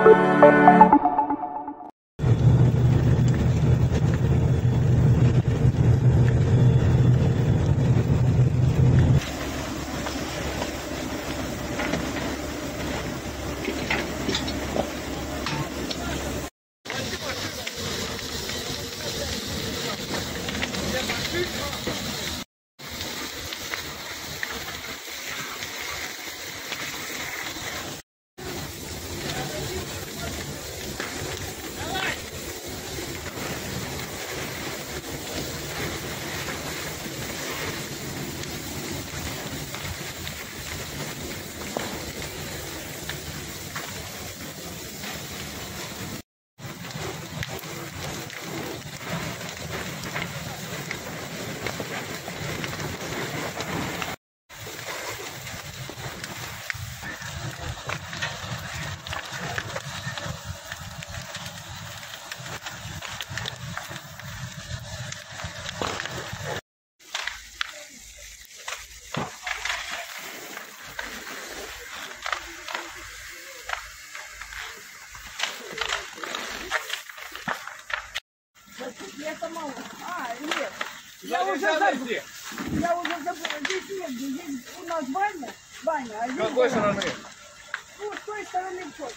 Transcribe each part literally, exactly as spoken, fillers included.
Это мало. А, нет. Я уже забыла. Я уже забыла. Здесь нет. Здесь у нас баня. Баня. А здесь с какой стороны? Ну, с той стороны вход.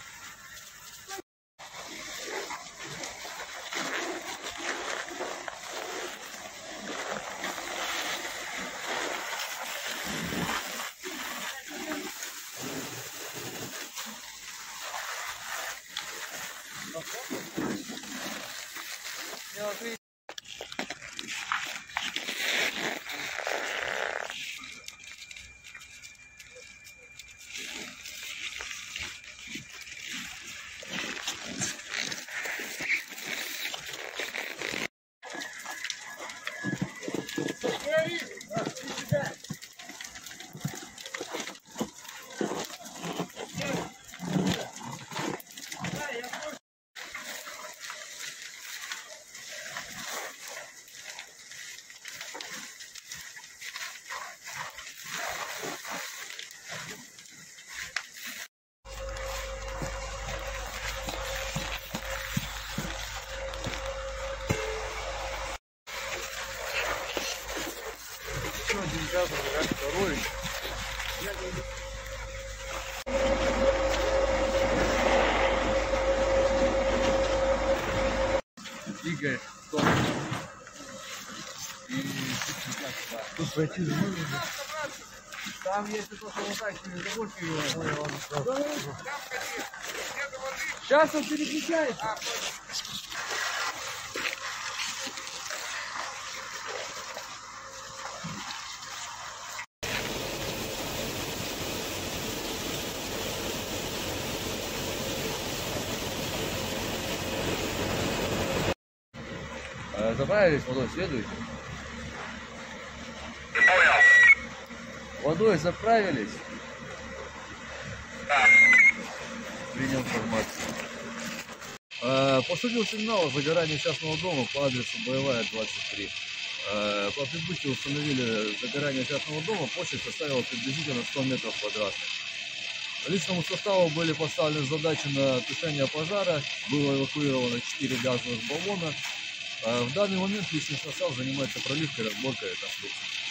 Второй. Игорь, Том. И тут пройти можно. Там если просто вот так не забудьте его. Сейчас он переключается. Заправились водой, следуйте. Водой заправились. Принял информацию. Поступил сигнал о загорании частного дома по адресу Боевая, двадцать три. По прибытию установили загорание частного дома, площадь составила приблизительно сто метров квадратных. Личному составу были поставлены задачи на тушение пожара, было эвакуировано четыре газовых баллона. В данный момент личный состав занимается проливкой, разборкой конструкции.